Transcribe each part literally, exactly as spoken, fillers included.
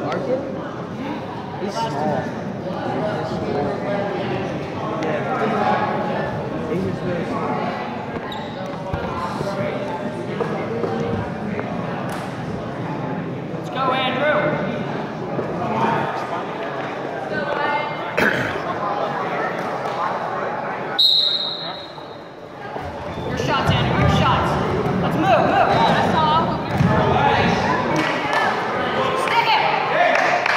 He's small. Yeah. He's just really small. Let's go, Andrew. Your shots, Andrew. Your shots. Let's move. Move. That's all. Stick it.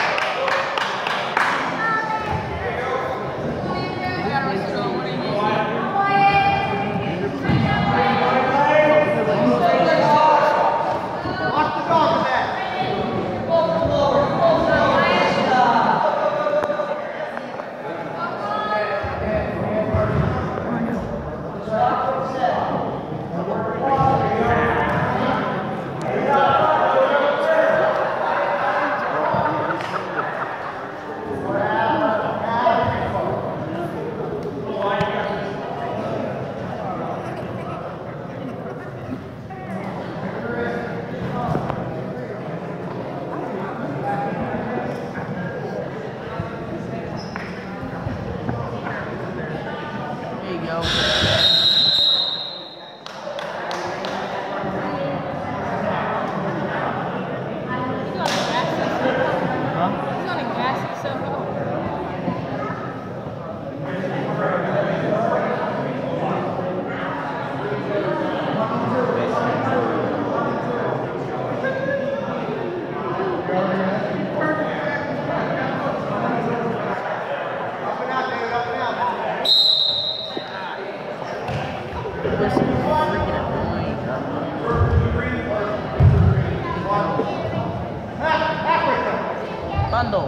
Bundle.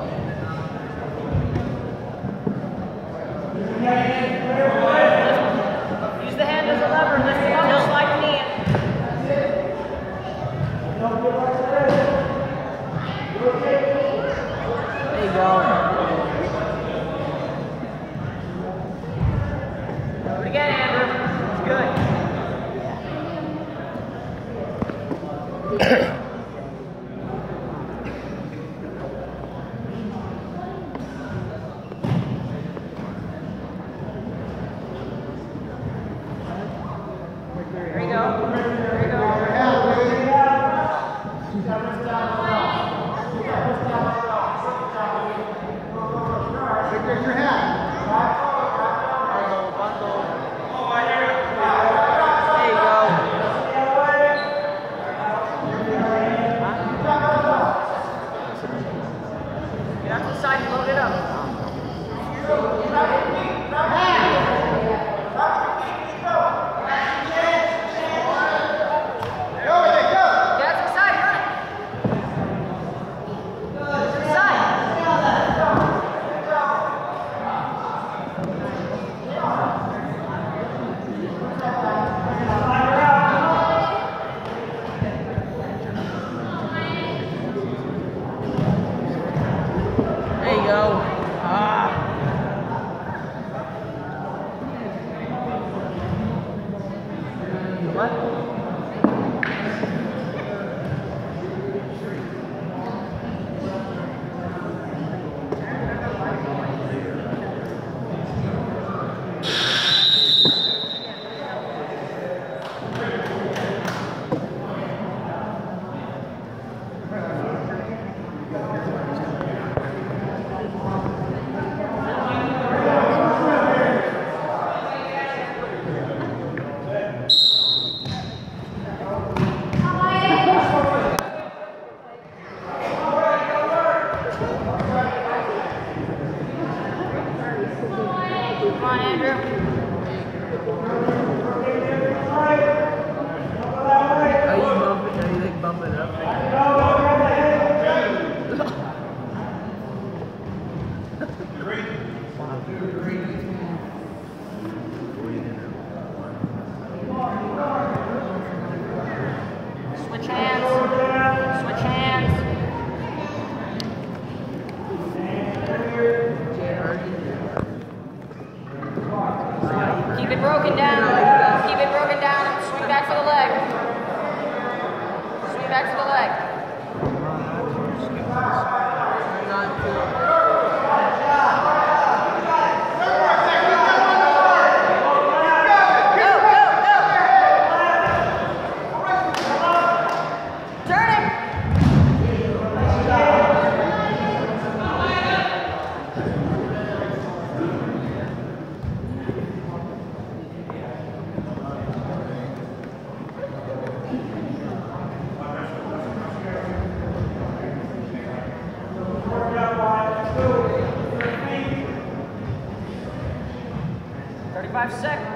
Use the hand as a lever. Lift the bundle. Slide the knee in. There you go. Do it again, Andrew. It's good. There you go. There you go. There's your hat. There you go. Get out to the side and load it up. There you go. Ah. What? Come on, Andrew. Are you bumping? Are you like bumping up? Switch hands. Switch hands. Keep it broken down. Keep it broken down. Swing back for the leg. Swing back for the leg. thirty-five seconds.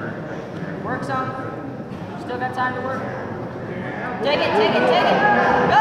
Work some. Still got time to work. Take it, take it, take it.